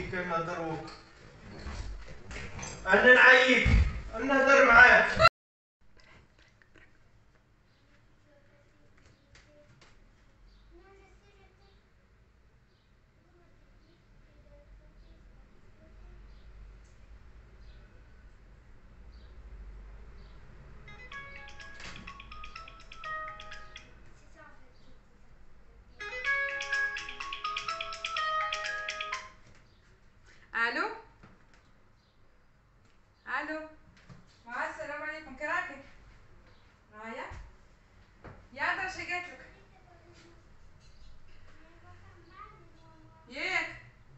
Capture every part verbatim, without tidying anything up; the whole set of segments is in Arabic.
كي كنهضر انا نعيط نهضر معاك. الو الو مع السلام عليكم. كي راكي؟ رايا يا درا شي قالتلك ياك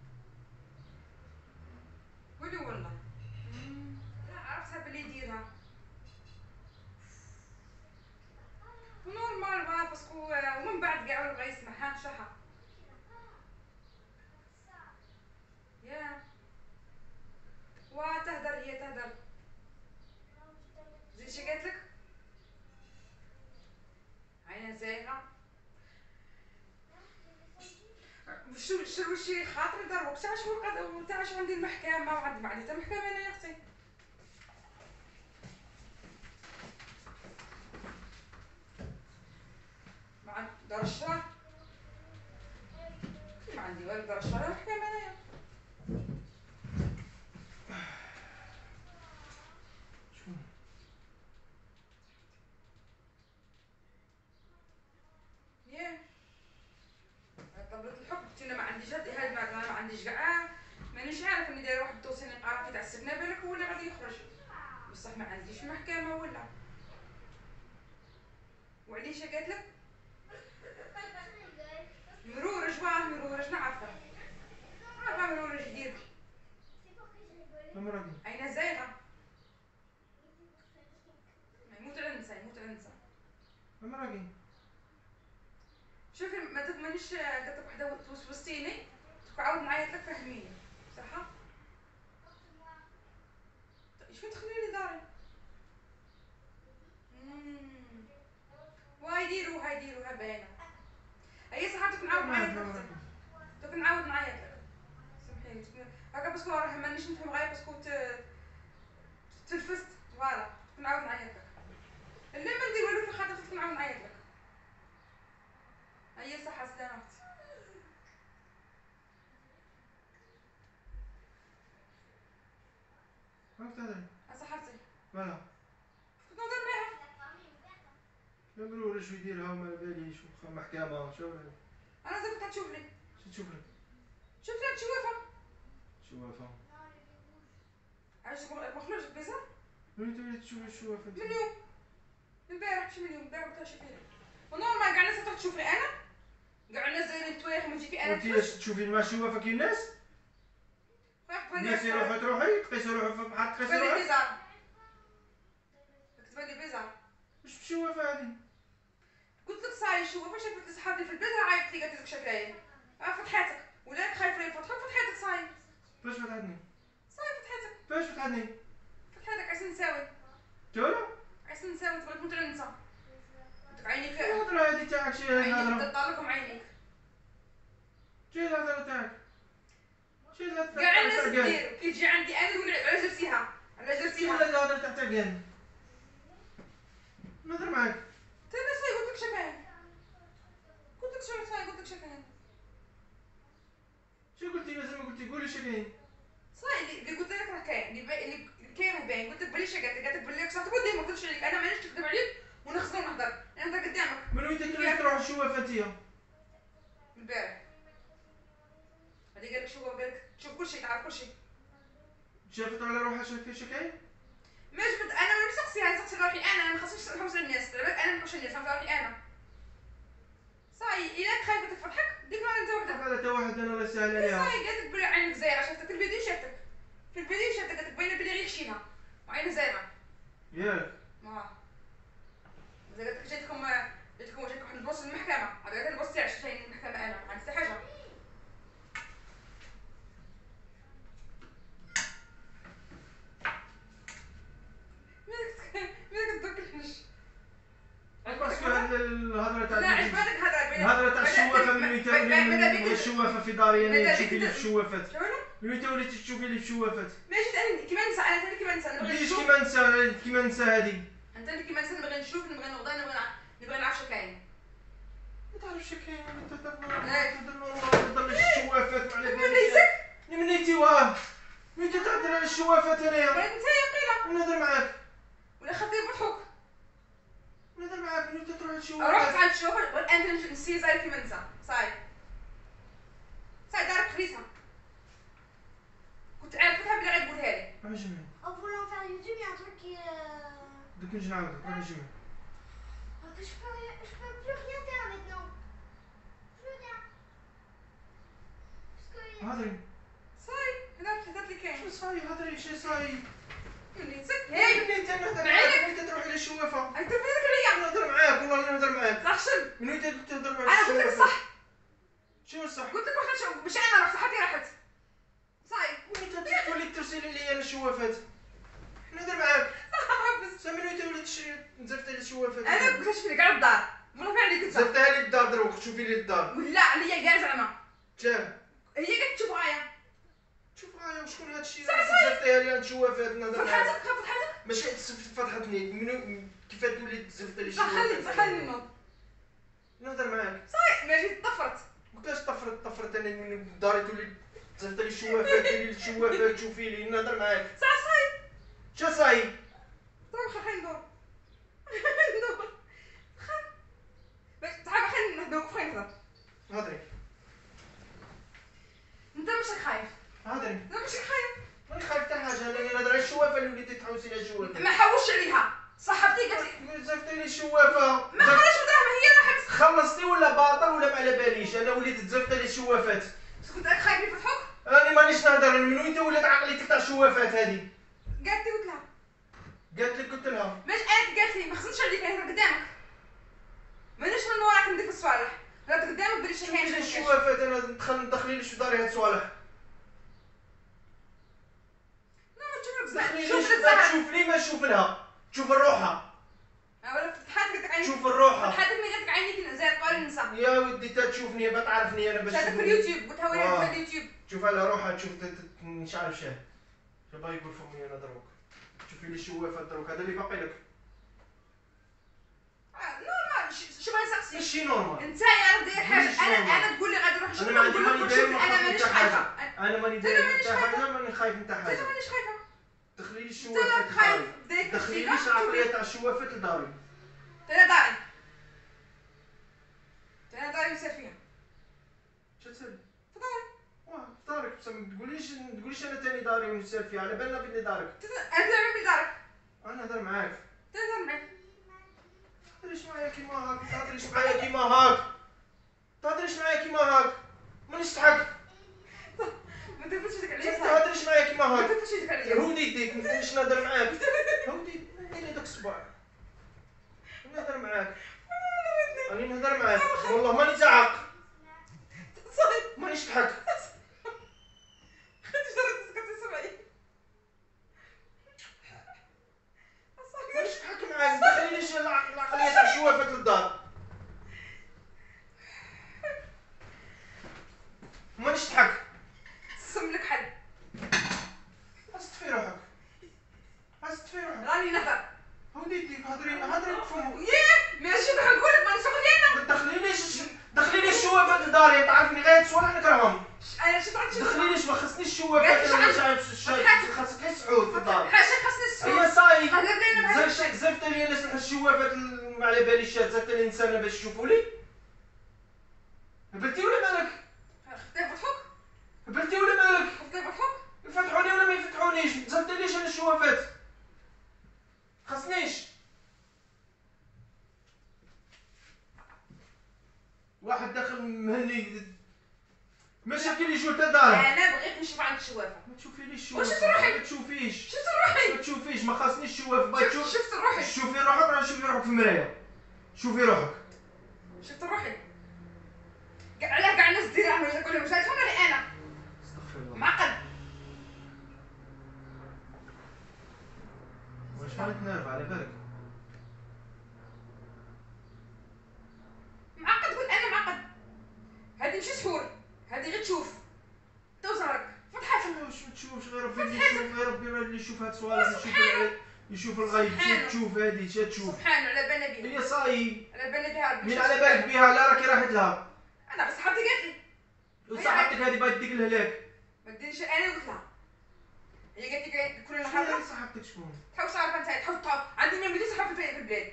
قولي والله. لا عرفتها بلي يديرها نورمال بقى باسكو ومن بعد كاع ولا بغا يسمعها شحا يا وتهدر هي تهدر. زيد شي قالتلك عينها زايغه شو شو شي خاطر دروك تاع شو تاع شو عندي المحكمه وعندي ما عندي حتى محكمه انا يا اختي. ما عندي دار الشهر ما عندي والو دار الشهر محكمه انايا. ياه طلبت الحكم قلت انا ما عنديش هاد هاد ما ما عنديش كاع مانيش عارف اني دايره واحد الدوسي نقرا تاع السكنه بالك هو اللي غادي يخرج بصح ما عنديش المحكمه ولا. وعليش قالت لك مرورج واه مرورج نعرفه عارفه مرورج جديد عينها زايغه يموت العنسه يموت العنسه. امراكي شوفي ما تضمنيش قالت لك وحده توسوستيني تعاود نعيط لك فهميني صح. شوفي تخلي لي داري وهايديروها يديروها باينه. هي صح دوك نعاود نعيط لك دوك نعاود نعيط لك سمحيلي هكا باسكو راه مانيش نفهم غير باسكو تلفزت فوالا نعاود نعيط لك لا ما ندير والو في خاطر نعاود نعيط لك. هي صحه سلامة راك تهضري صحتي فوالا كنت نهضر معاها لا مرورج شو يديرها وما باليش محكمه شو انا زعما تشوف لي شو تشوف لك شوف لك تشوفها شوافه علاش مخرج بيزار وين تولي تشوف الشوافه من يوم من البارح مش من يوم البارح قلت لها شوفي لي ونورمال كاع الناس تروح تشوف لي انا كاع الناس زايرين التوايخ ما تجي في انا انتي تشوفي مع الشوافه كي الناس الناس يروحوا تروحي تقيسوا روحهم في بحال تقيسوا روحك بيزار كتبان لي بيزار واش الشوافه هادي قلت لك صاي شوفه شافت لي صحابي في البيت عيطت لي قالت لك شكاين اه فتحاتك ولاك خايفه يفتحوا فتحاتك صاي فاش فتحتني صاي فتحاتك فاش فتحتني فتحاتك عشان نساوي تولا عشان نساوي تبغي تموت على نسا عينيك الهضره هادي تاعك شي عينيك هضره تطلقهم عينيك شي الهضره تاعك شي الهضره كاع الناس دير كي تجي عندي انا نقول على جرتيها على شي جرتيها الهضره تاع كان نهضر معاك تا انا صاي قلت لك شكاين قلت لك شو صاي قلت لك شكاين شو قلتي مازال ما قلتي قولي شي كاين صاي اللي قلت لك راه كاين اللي اللي كاين راه باين قلت لك بلي شكات قالت لك بلي صح تقول ما قلتش عليك انا مانيش نكذب عليك ونخزر ونهضر انا نهضر قدامك من وين تكلمي تروح الشوافه انتيا البارح هذه قال لك شو قال لك تشوف كل شيء تعرف كل شيء شافت على روحها شاف شي كاين ما جبت انا ما نسقسيها نسقسي روحي انا ما خاصنيش نحوس الناس على بالك انا ما نحوسش الناس نحوس روحي انا صاي الا خايفه تفضحك ديك نهار انت وحدك هذا تا واحد انا الله يسهل عليها صاي قالت لك بلي عينك زايره شفتك الفيديو شفتك في الفيديو شفتك قالت لك باينه بلي غير خشينه وعينها زايره ياك ما اذا قالت لك جاتكم جاتكم جاتكم واحد البوس المحكمه هذا قالت البوس تاعي شفتي المحكمه انا ما عندي حتى حاجه الهضره تاع لا عجبتك هضره الهضره تاع الشوافه من وين تولي الشوافه في داري انا تشوفي لي في الشوافات شنو من وين وليتي تشوفي لي في شوافات؟ ماشي انا كيما ننسى انا ثاني كيما ننسى نبغي ليش نشوف. كيما نسى كيما نسى هادي؟ انت اللي كيما ننسى نبغي نشوف نبغي نوضى نبغي نع- نبغي نعرف شنو كاين. ما تعرفش كاين انت تهضر ياك. تهضر لي الشوافات على بالي. منيتك منيتي واه وين تهضر على الشوافات انايا؟ بغيت انت يقيله نهضر معاك ولا خاطر يبطحوك. نهضر معاك وين تروح رحت الشوافات؟ عند الشوفر والان نسي صاير كيما ننسى صاير صاير دارك خليتها كنت عارفتها بلي غيقولها لي. عجبني En voulant faire YouTube, il y a un truc qui. Euh... دوك نجي نعاودك عجبني. que je peux rien, je peux plus rien faire maintenant. Plus rien. Parce que. هضري صاير هذا هذا اللي كاين. شو صاي هضري شي صاي؟ منيتك هي هاي منين انت نهضر بعينك. معاك وين تروح للشوافه؟ انت فينك عليا نهضر معاك والله نهضر معاك. زخشن. من وين تهضر معاك؟ انا قلت لك الصح شنو الصح؟ قلت لك واحد نشوف مش انا رحت صحتي راحت صاير. وين تولي ترسلي لي انا الشوافات؟ نهضر معاك. بس سامي وين تولي تشري نزفتها لي الشوافات؟ انا قلت لك شوفي كاع الدار والله فعلا اللي كنت زفتها لي الدار دروك تشوفي لي الدار. ولا عليا كاع زعما شاه هي قالت تشوف غايه شوف هايا وشكون هاد الشيء صح، اللي صح. زفتها لي الشوافات نهضر معاك. فتحتك فتحتك ماشي فتحتني منو كيف تولي تزفت لي صح خلي الشوافات؟ صح خلي النوض نهضر معاك. صاير ماشي طفرت مكاش طفرت طفرت انا من داري تولي تزفت لي الشوافات ديري الشوافات تشوفي لي نهضر معاك. صح صاير شا صاي؟ طيب خلينا ندور ندور خل باش تعرف خلينا نهضروا فين نهضر هضري انت مش خايف هضري انت مش خايف ماني خايف حتى حاجه انا نهضر على الشوافه اللي وليتي تحوسي على الشوافه. ما حوش عليها صاحبتي قالت لي زفتي لي الشوافه. ما خلاش دراهم هي راحت خلصتي ولا باطل ولا ما على باليش انا وليت تزفت لي الشوافات. بس كنت راك خايف يفتحوك انا مانيش نهضر من وين تولات عقليتك تاع الشوافات هذه؟ قالت لي قلت لها قالت لك قلت لها باش انا قالت لي ما خصنيش عليك انا قدامك مانيش من وراك ندير الصوالح راه قدامك بلي شي شوفي كاين لي شي كاين. الشوافات انا ندخل ندخلي لي شو داري هاد الصوالح. لا ما تشوف دخلي لك لي شوف شو لك زهر تشوف لي ما نشوف لها. تشوف الروحه ولا فتحات قلت لك عينيك تشوف الروحه. فتحات ملي قلت لك عينيك زي قال ننسى يا ودي تا تشوفني بتعرفني انا باش شاهدك في تشوفني. اليوتيوب قلت لها وين آه. في اليوتيوب شوف على روحها تشوف ت- ت- مش عارف شاه. شو باغي يقول فمي انا دروك. شوفي لي الشوافات دروك هذا اللي باقي لك. آه، نورمال ش- شو بغي نسقسي ماشي نورمال. انت يا راه داير حاجه ماشي انا نورمال. انا تقول لي غادي نروح نشوف انا ما عندي نقول لك ماني شوف داير ما انا خايف مانيش حتى خايفه حاجه. انا ماني أنا داير مانيش حتى خايفة. حاجه ماني خايف حتى انا حاجه. مانيش خايفه دخلي لي انت الشوافات راك خايف لداري. داير دخلي لي تسيقه العقليه تاع الشوافات لداري. انا داري انا داري يصير فيها شو تسالي؟ فداري واه في دارك بس ما تقوليش ما تقوليش انا تاني داري ونسال فيها على بالنا بلي دارك. انا دائما بدارك انا نهضر معاك. تهضر معاك تهضريش معايا كيما هاك تهضريش معايا كيما هاك تهضريش معايا كيما هاك مانيش نضحك. ما تفوتش يدك ما عليا صاحبي تهضريش معايا كيما ما هاك. تفوتش يدك عليا هودي يديك ما نقولش نهضر معاك. هودي هودي داك الصباع نهضر معاك. راني نهضر معاك والله ماني زعق صاحبي مانيش نضحك. خدي جرت تسكت تسمعي مانيش نضحك معاك ما تخلينيش العق- العقليه تاع الشوافات للدار. مانيش نضحك. سم لك حل هست في روحك هست في روحك. راني نهضر هودي يديك هضري هضري بفمك. ياه ماشي راح نقول لك ماني شغلي انا ما تدخلينيش دخليني الشوافات لداري تعرفني غير تصوالح نكرههم. انا شفت عندي شي دخلينيش ما خصنيش الشوافات انا مش عارف الشاي خاصك غير سعود في الدار. حاجه خاصني السعود هي صاي هضر لينا مع زفت زفت لي انا نسمح الشوافات ما على باليش زفت لي انسانه باش يشوفوا لي. هبلتي ولا مالك؟ خدي فتحوك هبلتي ولا مالك؟ خدي فتحوك يفتحوني ولا ما يفتحونيش؟ زفت ليش انا الشوافات؟ خصنيش. واحد داخل مهني مشاكل يجوا حتى داري. انا بغيت نشوف عند الشوافه ما تشوفيليش واش الشوافه تروحي؟ ما تشوفيش شفت روحي ما تشوفيش ما خاصنيش الشواف بغيت شفت تشوف. شفت روحي شوفي روحك راه شوفي روحك في المرايه. شوفي روحك. شفت روحي كاع علاه كاع الناس دير عمل كلهم واش عرفتهم ولا انا استغفر الله. معقد واش مالك نرف على بالك؟ معقد قول انا معقد هادي ماشي سحور هادي غير تشوف تو زهرك فتحات يشوف هاد الصوالح، يشوف العيد، يشوف الغيب، مشي تشوف هادي، مشي تشوف. سبحان على بالنا بها. هي صاي. على بالنا بها. مين على بالك بها؟ لا راكي راحت لها. انا بس صاحبتي قالت لي. وصاحبتك هادي باغي ديك الهلاك. ما ديرش انا قلت لها. هي قالت لي كل شكون نهار هي صاحبتك شكون؟ تحوس عارفه انت تحوس تحوس عندي مين بدي صحاب في البلاد.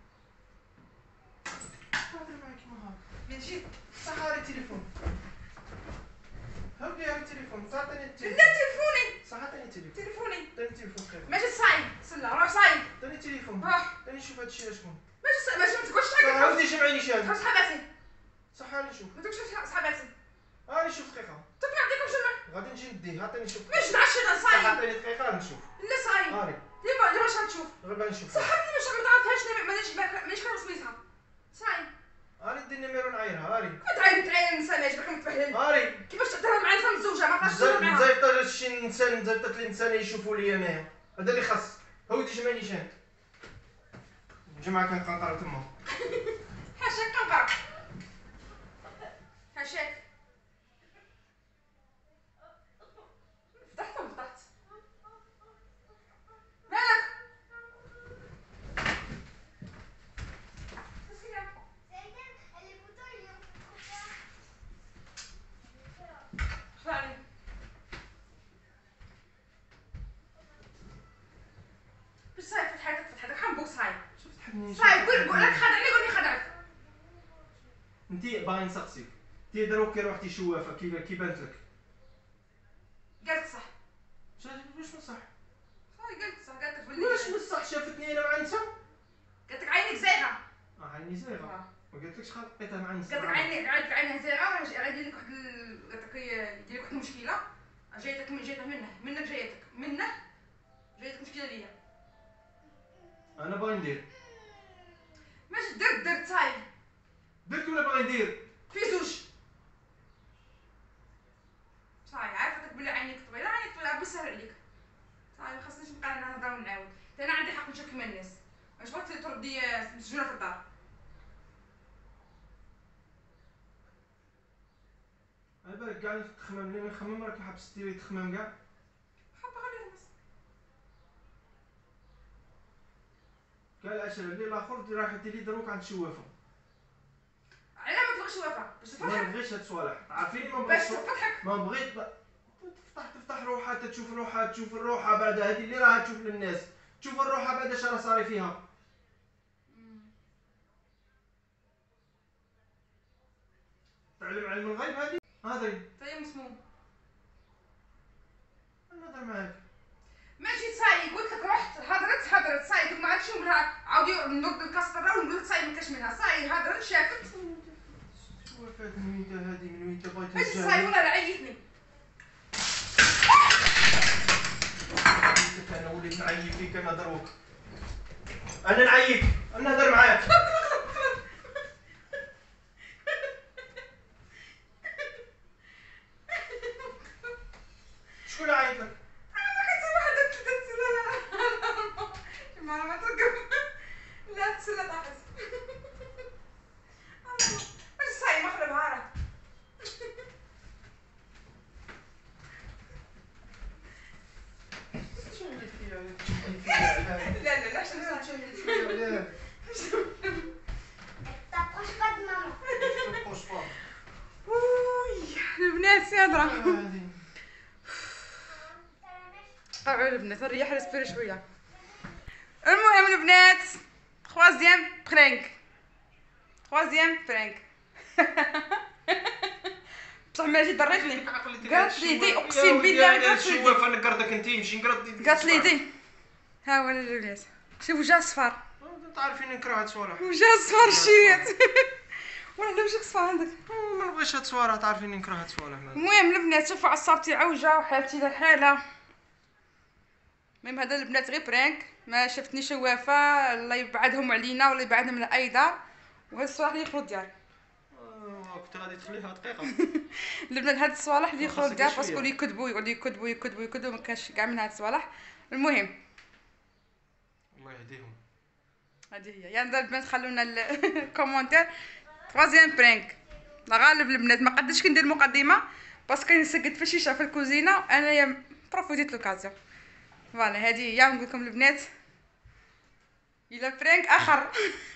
تهضر معاك كيما هاك. من جد. صحاري التليفون. هاودي هاك التليفون، صعطيني التليفون. لا تليفوني. صحاتني التليفون. تليفوني. عطيني التليفون خير. ماشي صايب. سلا راه صايب. عطيني التليفون. اه. عطيني نشوف هادشي شكون. ماشي صايب ماشي ما تقولش حاجه. هاودي جمعيني شاد. تحوس صحاباتي. صحاني نشوف. ما تقولش صحاباتي. هاني شوف دقيقة. طب ما عندكم جمع. غادي نجي نديه، عطيني نشوف. ما جمعش انا صايب. عطيني دقيقة غادي نشوف. لا صايب. هاني ليه ما واش غتشوف؟ غير باغي نشوف. صاحبتي مش ما تعرفهاش مانيش مانيش كنعرف سميتها. صايب. هاني دي النيميرو نعايرها، هاني. كنت عايرة تعاير النساء ماش باقي متفهم. هاني. كيفاش تهضر مع انسان متزوجه ما عرفتش تهضر معاها. مزيفطة شي انسان، مزيفطة الانسان يشوفوا لي انايا. هذا اللي خاص. هاودي جمعيني شاد. جمعة كان قنقرة تما. حاشاك قنقر. حاشاك. فتحت ولا فتحت؟ مالك؟ خلعني. بس صايب فتحتك فتحتك حنبوك صايب. شفت حدني. صايب قول قول لك خدعني قول لي خدعك. انتي باغي نسقسيك. انتي دروك كي روحتي شوافة كي كي بانت لك. قالت صح. واش من صح؟ صايب قالت صح قالت لك بلي. واش من صح؟ شافتني انا مع نسا؟ قالت لك عينك زايغه. اه عيني زايغة. ما قلتلكش خا لقيتها مع نسا. قالت لك عينك عينك عينها زايغه غادي يدير لك واحد قالت لك يدير لك واحد المشكله. جايتك من جايتك منه منك جايتك منه جايتك مشكله ليا. انا باغي ندير. ماشي درت درت صايب. درت ولا باغي ندير؟ في زوج. صايب عارفتك بلي عينيك طويله عينيك طويله بسهل عليك. صايب ما خاصنيش نبقى انا نهضر ونعاود. انا عندي حق نشوف كيما الناس. واش بغيتي تردي مسجونه في الدار. على بالك كاع تخمم ملي نخمم راكي حابس ديري تخمم كاع. حابه غير بس. كاع العشرة الليل الاخر دي راح ديري دروك عند شوافة. علاه ما تبغيش وفاء باش ما تفرحك. نبغيش هاد الصوالح، عارفيني ما باش بغيتش. تفرحك. ما بغيت ب... تفتح تفتح روحها تشوف روحها تشوف الروحة بعد هذه اللي راها تشوف للناس، تشوف الروحة بعد اش راه صاري فيها. تعلم علم الغيب هذه؟ هذه طيب مسموم. نهضر معاك. ماشي صايب قلت لك رحت هضرت هضرت صايب ما عادش نقولها عاودي نرد الكسطره ونقول لك صايب ما كاش منها صايب هضرت شافت. شو فات من وين تا هذه من وين تا بغيتي ماشي صايب والله عيطني. انا وليت نعيب فيك انا دروك. انا نعيب انا نهضر معاك. شكون عيط لك؟ انا ما كنت واحد تسلى ما ما ترقب لا تسلى طاحت. ماشي صايب ما خربها راه. لا لا لا شنو صايب. T'approches pas de maman. وي البنات يهضروا. طبعا البنات نريح راسي شويه. المهم البنات خوازيام برانك خوازيام برانك. بصح ماجي ضريتني قالت لي دي اقسم بالله قالت لي شوف انا نقردك انت ماشي نقرد. قالت لي دي ها هو البنات شوف وجه صفار. تعرفيني نكره هاد الصوالح. وجه صفار شيت. ولا وجهك صفار عندك. ما نبغيش هاد الصوالح تعرفيني نكره هاد الصوالح. المهم البنات شوفوا عصابتي عوجه وحالتي دار حاله. المهم هذا البنات غير برانك ما شفتني شوافه الله يبعدهم علينا ولا يبعدنا من اي دار وهاد الصوالح اللي يخرج ديالك. اه كنت غادي تخليها دقيقه. البنات هاد الصوالح اللي يخرج ديالك شوية. باسكو اللي يكذبوا يقعدوا يكذبوا يكذبوا يكذبوا ما كانش كاع من هاد الصوالح. المهم الله يهديهم. هذه هي يا البنات خلونا الكومونتير. تروازيام برانك لا غالب البنات ما قدرتش كندير مقدمه باسكو كنسقط في الشيشه في الكوزينه انايا بروفيتيت لوكازيون. فوالا هذه هي. نقول لكم البنات الى برانك اخر.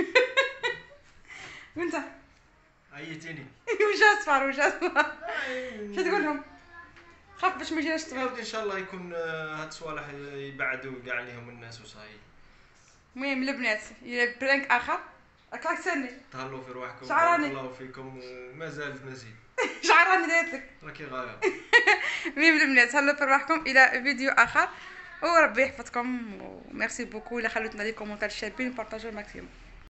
وانت عيتيني. وش اصفر وش اصفر شو تقول لهم؟ خاف باش ما يجيناش يا الصبر. ودي ان شاء الله يكون آه، هاد الصوالح يبعدوا كاع عليهم الناس وصايي. المهم البنات الى برانك اخر. راك راك تسالني تهلاو في رواحكم، شعراني. بارك الله فيكم، ومازال مزيد شعراني درت لك. راكي غايه. المهم البنات هلا في رواحكم الى فيديو اخر وربي يحفظكم وميرسي بوكو. الا خلوتنا لي كومونتير شابين بارطاجيو الماكسيموم.